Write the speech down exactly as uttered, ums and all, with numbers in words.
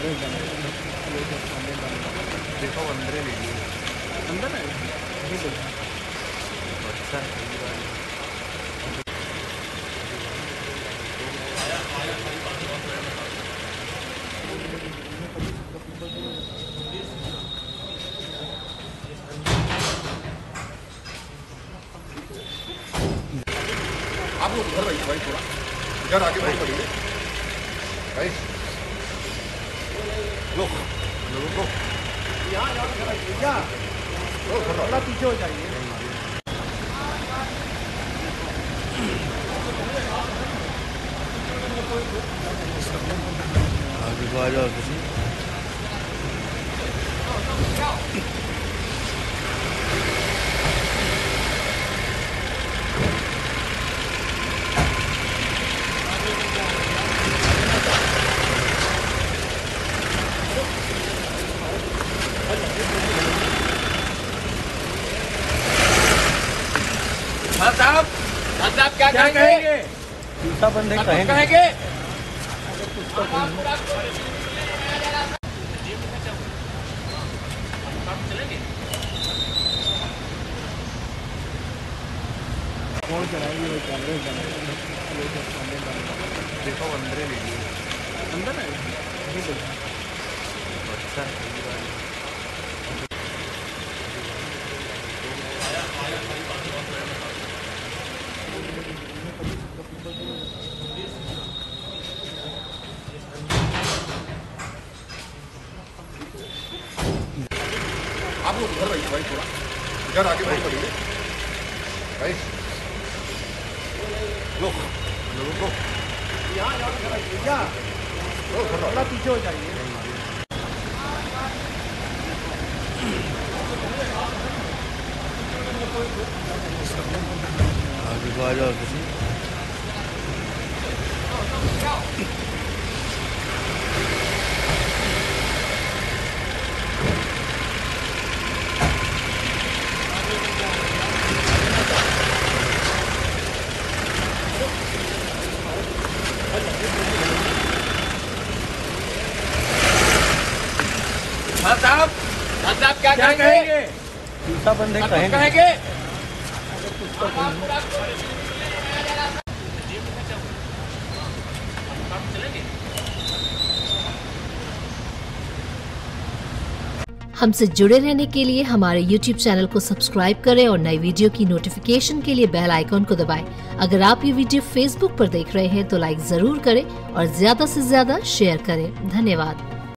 देखो अंदर ले लिए अंदर है अच्छा आप लोग उधर रहिए भाई, थोड़ा इधर आगे भाई पड़िए भाई। लो लोगों को थोड़ा पीछे हो जाइए। आगे को आ जाओ किसी साहब साहब क्या कहेंगे? जूता बंदे कहेंगे कहेंगे कौन चलाएंगे वो कैमरे देखो अंदर ले लिए अंदर है अच्छा आप लोग उधर रहिए भाई, थोड़ा इधर आगे भाई पड़िए भाई। लो लोगों को थोड़ा पीछे हो जाइए। आगे को आ जाओ किसी साहब साहब क्या कहेंगे? जूता बंदे कहेंगे कहेंगे हमसे जुड़े रहने के लिए हमारे यूट्यूब चैनल को सब्सक्राइब करें और नई वीडियो की नोटिफिकेशन के लिए बेल आइकॉन को दबाएं। अगर आप ये वीडियो फेसबुक पर देख रहे हैं तो लाइक जरूर करें और ज्यादा से ज्यादा शेयर करें। धन्यवाद।